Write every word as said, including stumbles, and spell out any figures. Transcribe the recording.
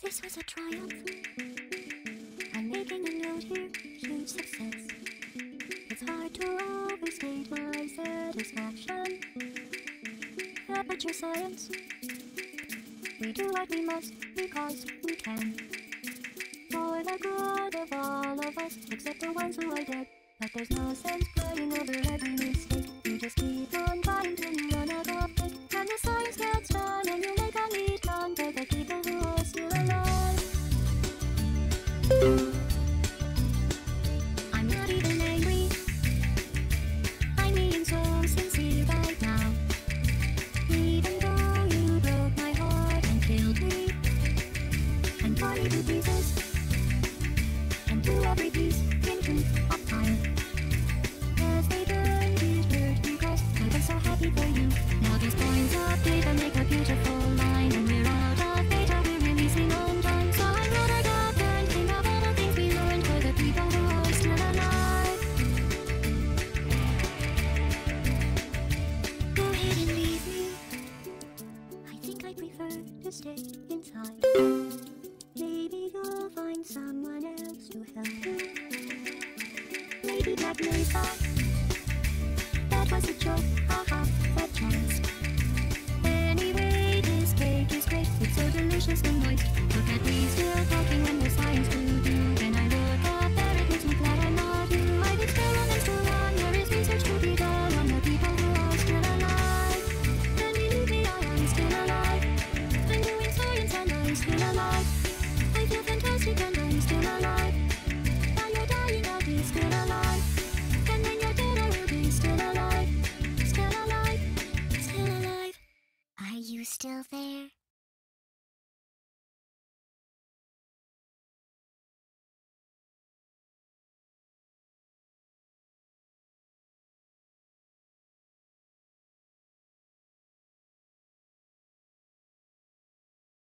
This was a triumph. I'm making a note here, huge success. It's hard to overstate my satisfaction. Aperture science. We do what we must because we can. For the good of all of us, except the ones who are dead. But there's no sense crying over every mistake. You just keep on trying till you run out of faith. And the science gets done and you make a neat run for the people who are still alive. I'm not even angry. I'm being so sincere right now. Even though you broke my heart and killed me and tore me to pieces, and threw every piece into a pile. As they burned it hurt because I was so happy for you. Now these points of data make a beautiful line, and we're out of data, we're releasing on time. So I wrote a doc and think of all the things we learned for the people who are still alive. Go ahead and leave me. I think I prefer to stay inside. Maybe you'll find someone else to help you. Maybe Black Mesa. That was a joke, haha, that chance. Anyway, this cake is great, it's so delicious and moist. Look at me still talking when there's science to do. When I look up there, it makes me glad I'm not you. I've experiments to run, there is research to be done on the people who are still alive. And believe me, I am still alive. I'm doing science and I'm still alive. I feel fantastic and I'm still alive. While you're dying, I'll be still alive. And when you're dead, I will be still alive. Still alive, still alive. Are you still there?